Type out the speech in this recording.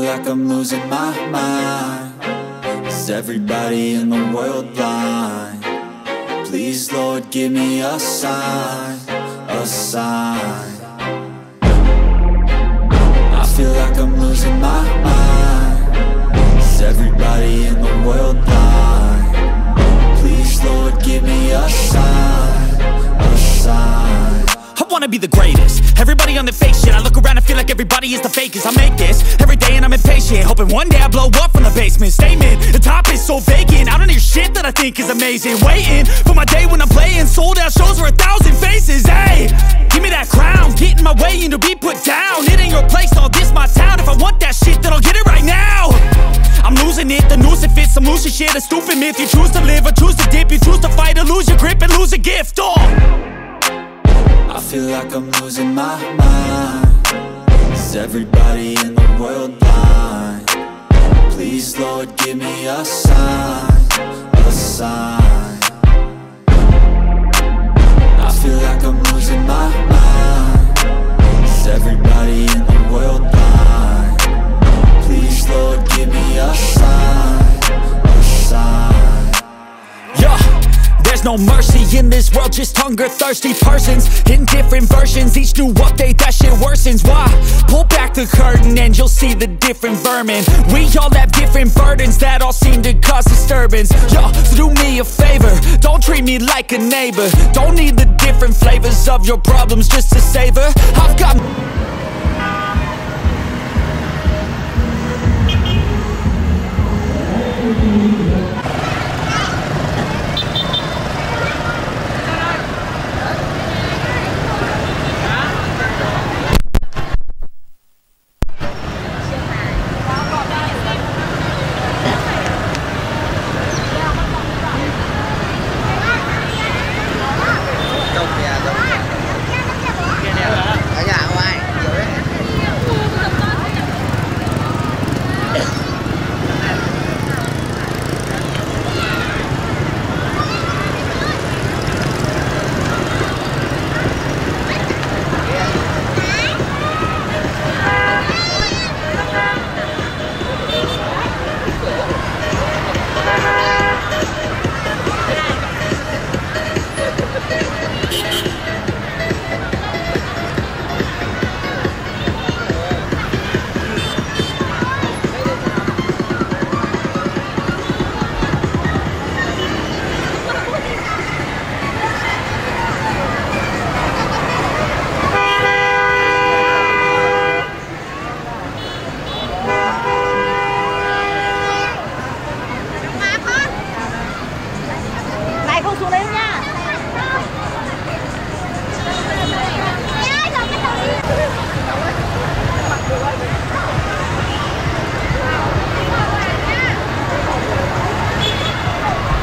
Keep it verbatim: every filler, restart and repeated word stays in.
like I'm losing my mind. Is everybody in the world blind? Please, Lord, give me a sign, a sign. I feel like I'm losing my mind. Is everybody in the world blind? Please, Lord, give me a sign, a sign. I wanna be the greatest. Everybody on the fake shit. I look around and feel like everybody is the fakest. I make this every day and I'm impatient, hoping one day I blow up from the basement. Statement, the top is so vacant. I don't hear shit that I think is amazing. Waiting for my day when I'm playing sold out shows for a thousand faces. Hey, give me that crown, get in my way and to be put down. It ain't your place, no, this my town. If I want that shit, then I'll get it right now. I'm losing it, the noose it fits, some losing shit, a stupid myth. You choose to live or choose to dip, you choose to fight or lose your grip and lose a gift. Oh, I feel like I'm losing my mind. Is everybody in the world blind? Please, Lord, give me a sign, a sign. I feel like I'm losing my mind. Is everybody in the world blind? Please, Lord, give me a sign, a sign. yeah. There's no mercy in this world, just hunger-thirsty persons in different versions. Each new update, that shit worsens. Why? Pull back the curtain and you'll see the different vermin. We all have different burdens that all seem to cause disturbance. Yo, so do me a favor, don't treat me like a neighbor. Don't need the different flavors of your problems just to savor. I've got